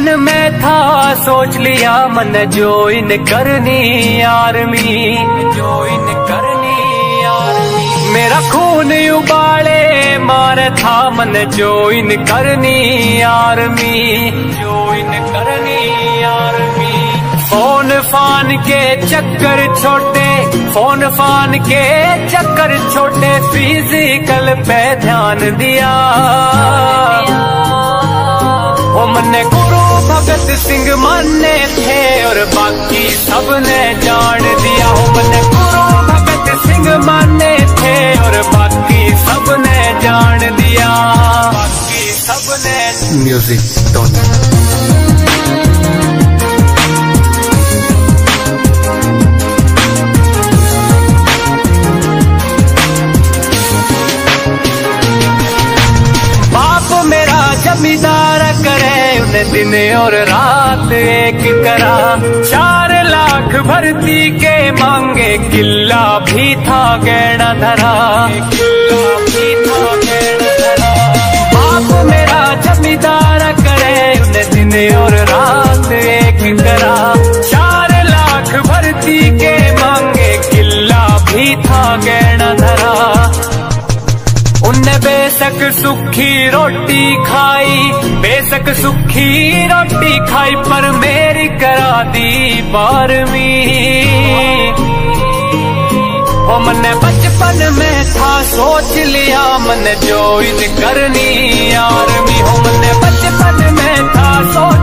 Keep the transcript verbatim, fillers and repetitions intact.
बचपन में था सोच लिया मन ज्वाइन करनी आर्मी, ज्वाइन करनी आर्मी। मेरा खून उबाले मारे था मन ज्वाइन करनी आर्मी, ज्वाइन करनी आर्मी। फोन फान के चक्कर छोटे, फोन फान के चक्कर छोटे, फिजिकल पे ध्यान दिया। वो मन्ने गुरु भगत सिंह माने थे और बाकी सबने जान दिया। वो मन्ने गुरु भगत सिंह माने थे और बाकी सबने जान दिया, बाकी सबने। म्यूजिक टोन जमींदार करे उन्हें दिन और रात एक करा। चार लाख भर्ती के मांगे किला भी था गहना धरा, किला भी था गहना धरा। बाप मेरा जमींदार करे उन्हें दिन और रात एक करा। चार लाख भर्ती के मांगे किला भी था गहना धरा। उनने बेशक सुखी रोटी खाई, बेशक सुखी रोटी खाई, पर मेरी करा दी बारहवीं। ओ मैंने बचपन में था सोच लिया मन ज्वाइन करनी आर्मी। हो मैंने बचपन में था सोच